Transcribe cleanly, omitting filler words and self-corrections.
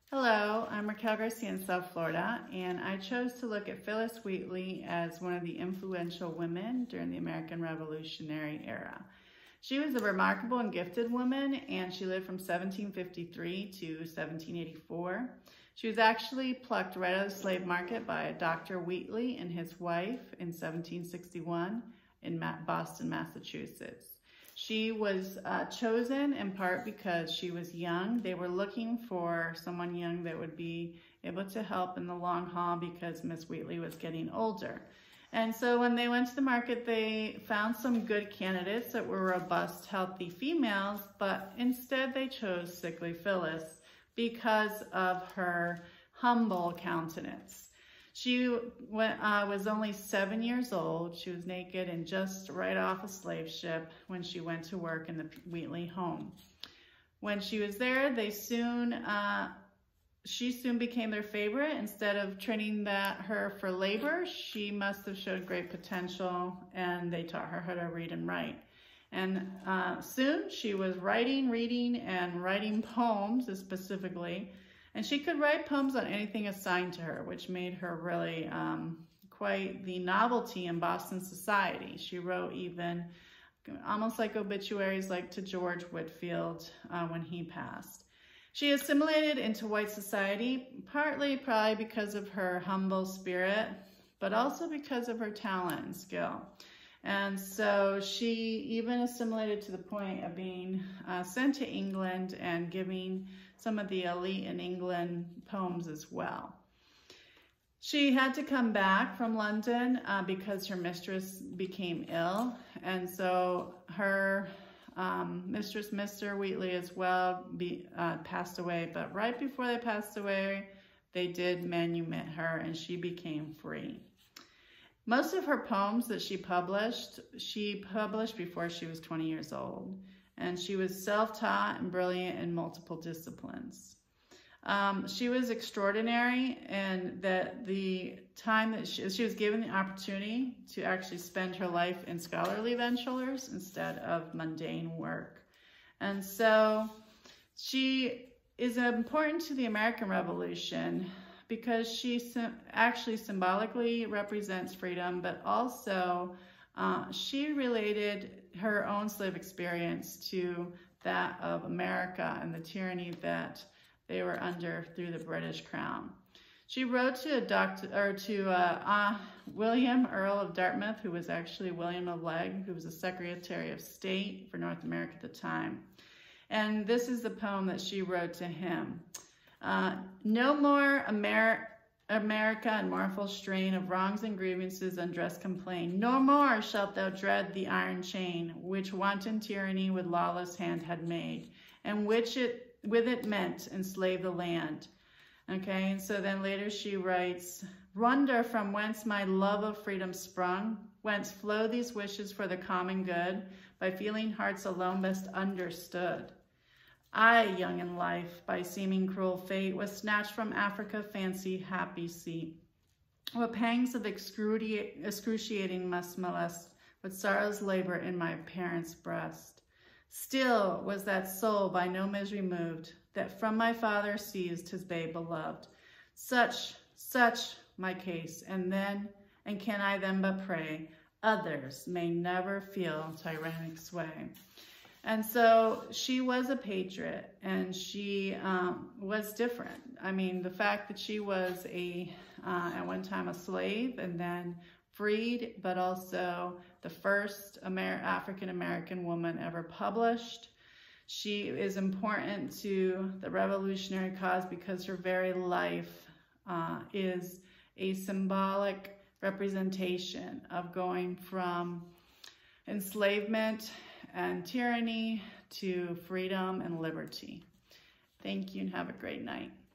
Hello, I'm Raquel Garcia in South Florida, and I chose to look at Phillis Wheatley as one of the influential women during the American Revolutionary era. She was a remarkable and gifted woman, and she lived from 1753 to 1784. She was actually plucked right out of the slave market by Dr. Wheatley and his wife in 1761 in Boston, Massachusetts. She was chosen in part because she was young. They were looking for someone young that would be able to help in the long haul because Miss Wheatley was getting older. And so when they went to the market, they found some good candidates that were robust, healthy females, but instead they chose sickly Phillis because of her humble countenance. She was only 7 years old. She was naked and just right off a slave ship when she went to work in the Wheatley home. When she was there, she soon became their favorite. Instead of training her for labor, she must have showed great potential, and they taught her how to read and write. And soon she was writing, reading, and writing poems specifically. And she could write poems on anything assigned to her, which made her really quite the novelty in Boston society. She wrote even almost like obituaries like to George Whitefield when he passed. She assimilated into white society, partly probably because of her humble spirit, but also because of her talent and skill. And so she even assimilated to the point of being sent to England and giving some of the elite in England poems as well. She had to come back from London because her mistress became ill. And so her mistress, Mr. Wheatley as well, passed away. But right before they passed away, they did manumit her and she became free. Most of her poems that she published before she was 20 years old. And she was self-taught and brilliant in multiple disciplines. She was extraordinary in that the time that she was given the opportunity to actually spend her life in scholarly ventures instead of mundane work. And so she is important to the American Revolution because she actually symbolically represents freedom, but also she related her own slave experience to that of America and the tyranny that they were under through the British Crown. She wrote to William, Earl of Dartmouth, who was actually William of Legg, who was the Secretary of State for North America at the time. And this is the poem that she wrote to him. No more America and mournful strain of wrongs and grievances undressed complain. No more shalt thou dread the iron chain, which wanton tyranny with lawless hand had made, and which with it meant enslave the land. Okay, and so then later she writes, wonder from whence my love of freedom sprung, whence flow these wishes for the common good, by feeling hearts alone best understood. I, young in life, by seeming cruel fate, was snatched from Africa, fancy, happy seat. What pangs of excruciating must molest, what sorrows labor in my parents' breast. Still was that soul by no misery moved, that from my father seized his babe beloved. Such my case, and can I then but pray, others may never feel tyrannic sway. And so she was a patriot, and she was different. I mean, the fact that she was at one time a slave and then freed, but also the first African-American woman ever published. She is important to the revolutionary cause because her very life is a symbolic representation of going from enslavement and tyranny to freedom and liberty. Thank you and have a great night.